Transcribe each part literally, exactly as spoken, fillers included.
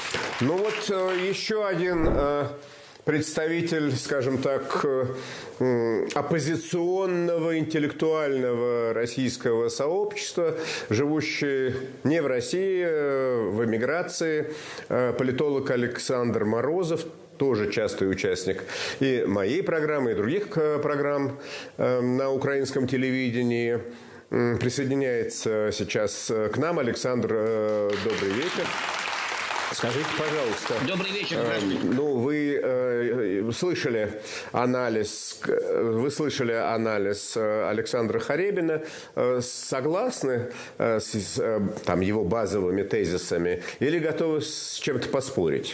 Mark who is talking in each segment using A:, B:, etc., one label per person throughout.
A: Ну вот еще один представитель, скажем так, оппозиционного интеллектуального российского сообщества, живущий не в России, в эмиграции, политолог Александр Морозов, тоже частый участник и моей программы, и других программ на украинском телевидении, присоединяется сейчас к нам. Александр, добрый вечер. Скажите, пожалуйста.
B: Добрый вечер, здравствуйте.
A: Ну, вы э, слышали анализ, вы слышали анализ Александра Харебина. Согласны э, с э, там, его базовыми тезисами или готовы с чем-то поспорить?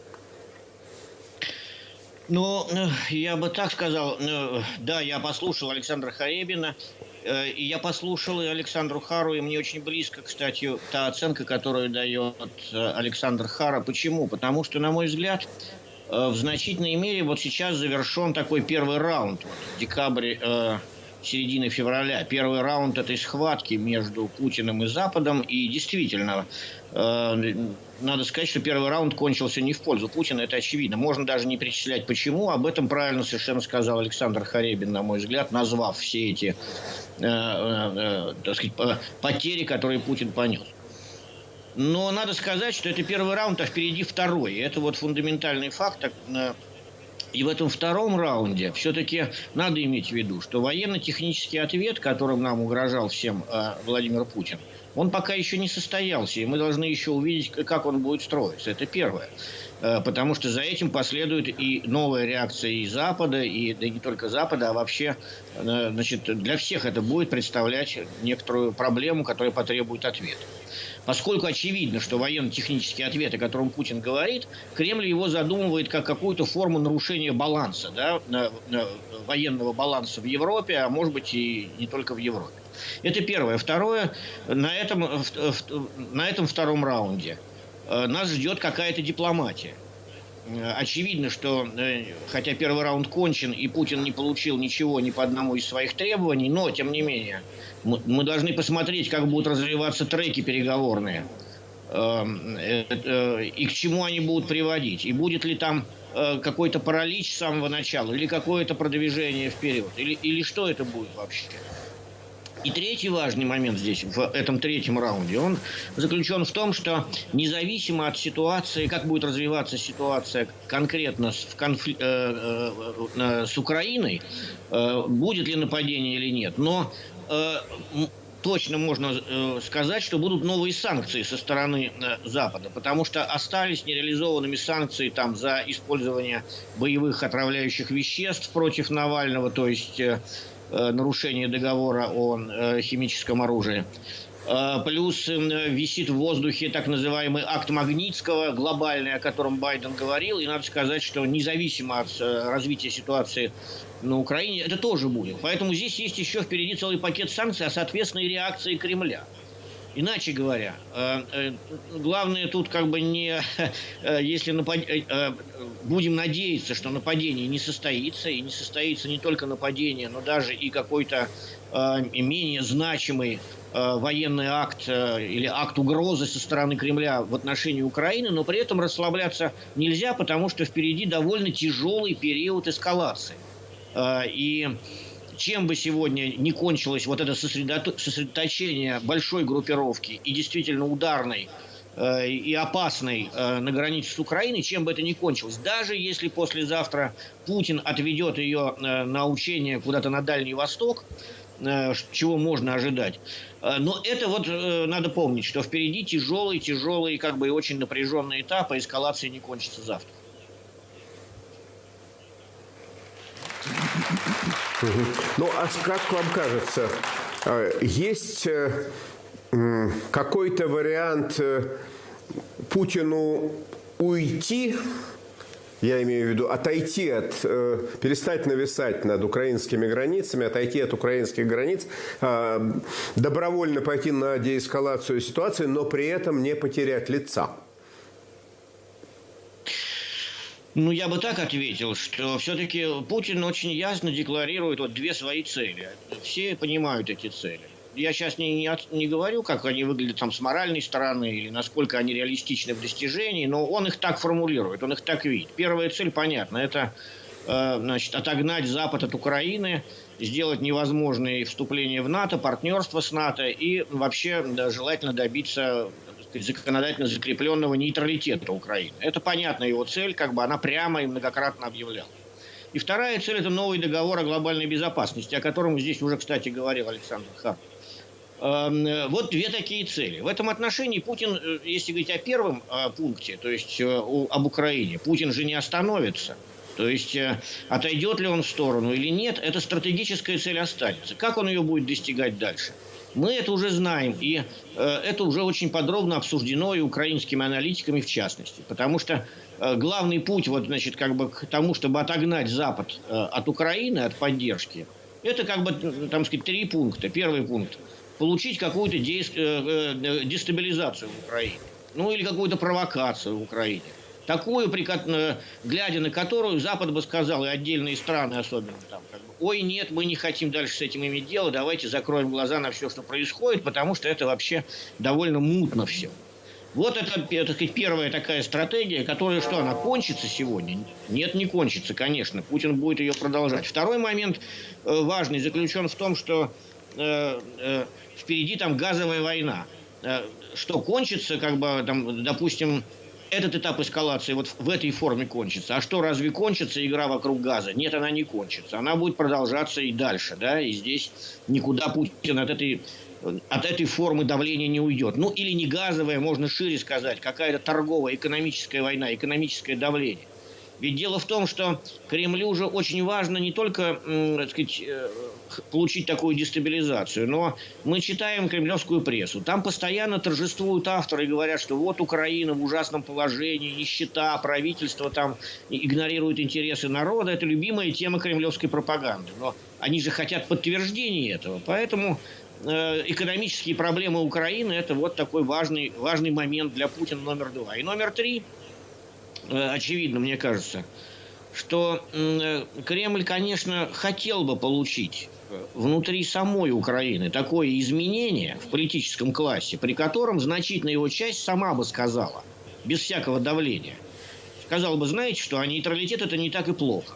B: Ну, я бы так сказал. Да, я послушал Александра Харебина. И я послушал и Александру Хару, и мне очень близко, кстати, та оценка, которую дает Александр Хара. Почему? Потому что, на мой взгляд, в значительной мере вот сейчас завершен такой первый раунд. Вот, декабрь, э, середина февраля. Первый раунд этой схватки между Путиным и Западом. И действительно, э, надо сказать, что первый раунд кончился не в пользу Путина. Это очевидно. Можно даже не перечислять почему. Об этом правильно совершенно сказал Александр Харебин, на мой взгляд, назвав все эти э, э, так сказать, потери, которые Путин понес. Но надо сказать, что это первый раунд, а впереди второй. И это вот фундаментальный факт. И в этом втором раунде все-таки надо иметь в виду, что военно-технический ответ, которым нам угрожал всем э, Владимир Путин, он пока еще не состоялся. И мы должны еще увидеть, как он будет строиться. Это первое. Э, потому что за этим последует и новая реакция и Запада, и да, и не только Запада, а вообще э, значит, для всех это будет представлять некоторую проблему, которая потребует ответа. Поскольку очевидно, что военно-технический ответ, о котором Путин говорит, Кремль его задумывает как какую-то форму нарушения баланса, да, военного баланса в Европе, а может быть и не только в Европе. Это первое. Второе, на этом, на этом втором раунде нас ждет какая-то дипломатия. Очевидно, что хотя первый раунд кончен и Путин не получил ничего ни по одному из своих требований, но, тем не менее, мы должны посмотреть, как будут развиваться треки переговорные и к чему они будут приводить. И будет ли там какой-то паралич с самого начала, или какое-то продвижение вперед, или, или что это будет вообще. И третий важный момент здесь, в этом третьем раунде, он заключен в том, что независимо от ситуации, как будет развиваться ситуация конкретно с, конфли... э, э, с Украиной, э, будет ли нападение или нет, но э, точно можно э, сказать, что будут новые санкции со стороны э, Запада, потому что остались нереализованными санкции там, за использование боевых отравляющих веществ против Навального, то есть... Э, нарушение договора о химическом оружии. Плюс висит в воздухе так называемый акт Магнитского, глобальный, о котором Байден говорил. И надо сказать, что независимо от развития ситуации на Украине, это тоже будет. Поэтому здесь есть еще впереди целый пакет санкций, а соответственно и реакции Кремля. Иначе говоря, главное тут как бы не, если напад... будем надеяться, что нападение не состоится, и не состоится не только нападение, но даже и какой-то менее значимый военный акт или акт угрозы со стороны Кремля в отношении Украины, но при этом расслабляться нельзя, потому что впереди довольно тяжелый период эскалации. И чем бы сегодня не кончилось вот это сосредоточение большой группировки и действительно ударной э, и опасной э, на границе с Украиной, чем бы это ни кончилось, даже если послезавтра Путин отведет ее э, на учение куда-то на Дальний Восток, э, чего можно ожидать, э, но это вот э, надо помнить, что впереди тяжелый, тяжелый, как бы и очень напряженный этап, а эскалация не кончится завтра.
A: Ну, а как вам кажется, есть какой-то вариант Путину уйти, я имею в виду отойти от, перестать нависать над украинскими границами, отойти от украинских границ, добровольно пойти на деэскалацию ситуации, но при этом не потерять лица?
B: Ну, я бы так ответил, что все-таки Путин очень ясно декларирует вот две свои цели. Все понимают эти цели. я сейчас не, не, от, не говорю, как они выглядят там с моральной стороны или насколько они реалистичны в достижении, но он их так формулирует, он их так видит. Первая цель понятна, это э, значит, отогнать Запад от Украины, сделать невозможное вступление в НАТО, партнерство с НАТО и вообще да, желательно добиться законодательно закрепленного нейтралитета Украины. Это понятная его цель, как бы она прямо и многократно объявляла. И вторая цель – это новый договор о глобальной безопасности, о котором здесь уже, кстати, говорил Александр Харков. Вот две такие цели. В этом отношении Путин, если говорить о первом пункте, то есть об Украине, Путин же не остановится. То есть отойдет ли он в сторону или нет, эта стратегическая цель останется. Как он ее будет достигать дальше? Мы это уже знаем, и э, это уже очень подробно обсуждено и украинскими аналитиками в частности. Потому что э, главный путь вот, значит, как бы к тому, чтобы отогнать Запад э, от Украины, от поддержки, это как бы, там сказать, три пункта. Первый пункт – получить какую-то де- э, э, дестабилизацию в Украине. Ну, или какую-то провокацию в Украине. Такую, глядя на которую Запад бы сказал, и отдельные страны особенно, там, как бы, ой, нет, мы не хотим дальше с этим иметь дело, давайте закроем глаза на все, что происходит, потому что это вообще довольно мутно все. Вот это, так сказать, первая такая стратегия, которая, что, она кончится сегодня? Нет, не кончится, конечно, Путин будет ее продолжать. Второй момент э, важный заключен в том, что э, э, впереди там газовая война. Э, что кончится, как бы, там, допустим, этот этап эскалации вот в этой форме кончится. А что, разве кончится игра вокруг газа? Нет, она не кончится. Она будет продолжаться и дальше, да, и здесь никуда Путин от этой, от этой формы давления не уйдет. Ну, или не газовая, можно шире сказать, какая-то торговая, экономическая война, экономическое давление. Ведь дело в том, что Кремлю же очень важно не только, так сказать, получить такую дестабилизацию, но мы читаем кремлевскую прессу. Там постоянно торжествуют авторы и говорят, что вот Украина в ужасном положении, нищета, правительство там игнорирует интересы народа. Это любимая тема кремлевской пропаганды. Но они же хотят подтверждения этого. Поэтому э, экономические проблемы Украины – это вот такой важный, важный момент для Путина номер два. И номер три – очевидно, мне кажется, что Кремль, конечно, хотел бы получить внутри самой Украины такое изменение в политическом классе, при котором значительная его часть сама бы сказала, без всякого давления, сказала бы, знаете что, а нейтралитет – это не так и плохо.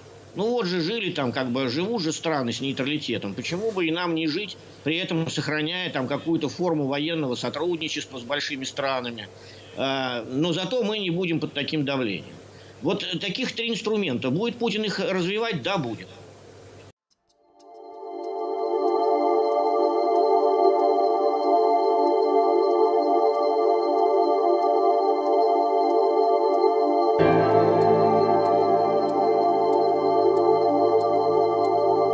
B: Ну вот же жили там, как бы живут же страны с нейтралитетом, почему бы и нам не жить, при этом сохраняя там какую-то форму военного сотрудничества с большими странами, но зато мы не будем под таким давлением. Вот таких три инструмента. Будет Путин их развивать? Да, будет.